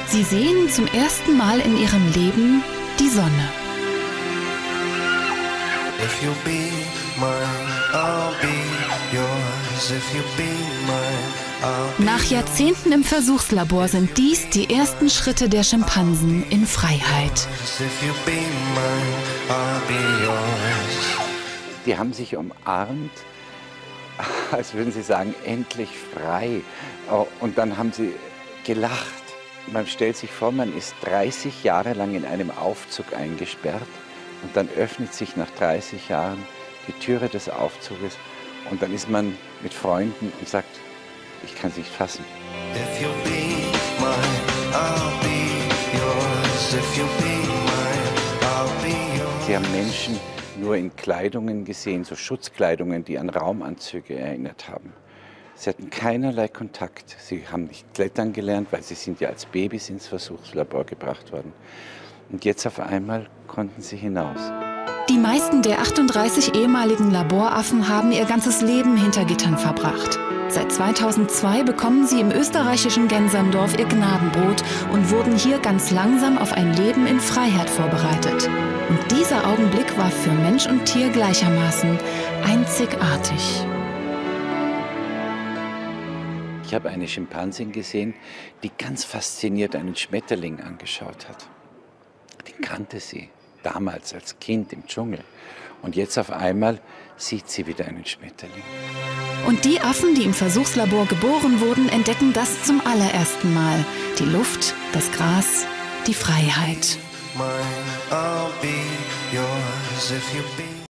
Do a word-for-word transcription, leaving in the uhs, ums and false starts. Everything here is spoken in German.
Sie sehen zum ersten Mal in ihrem Leben die Sonne. If you'll be mine, I'll be yours. If you'll be mine, I'll be Nach Jahrzehnten im Versuchslabor sind dies die ersten Schritte der Schimpansen in Freiheit. yours. If you'll be mine, I'll be yours. Die haben sich umarmt, als würden sie sagen, endlich frei. Und dann haben sie gelacht. Man stellt sich vor, man ist dreißig Jahre lang in einem Aufzug eingesperrt und dann öffnet sich nach dreißig Jahren die Türe des Aufzuges und dann ist man mit Freunden und sagt, ich kann es nicht fassen. If you'll be mine, I'll be yours. If you'll be mine, I'll be yours. Sie haben Menschen nur in Kleidungen gesehen, so Schutzkleidungen, die an Raumanzüge erinnert haben. Sie hatten keinerlei Kontakt. Sie haben nicht klettern gelernt, weil sie sind ja als Babys ins Versuchslabor gebracht worden. Und jetzt auf einmal konnten sie hinaus. Die meisten der achtunddreißig ehemaligen Laboraffen haben ihr ganzes Leben hinter Gittern verbracht. Seit zweitausendzwei bekommen sie im österreichischen Genserndorf ihr Gnadenbrot und wurden hier ganz langsam auf ein Leben in Freiheit vorbereitet. Und dieser Augenblick war für Mensch und Tier gleichermaßen einzigartig. Ich habe eine Schimpansin gesehen, die ganz fasziniert einen Schmetterling angeschaut hat. Den kannte sie damals als Kind im Dschungel. Und jetzt auf einmal sieht sie wieder einen Schmetterling. Und die Affen, die im Versuchslabor geboren wurden, entdecken das zum allerersten Mal. Die Luft, das Gras, die Freiheit. Mine, I'll be yours. If you'll be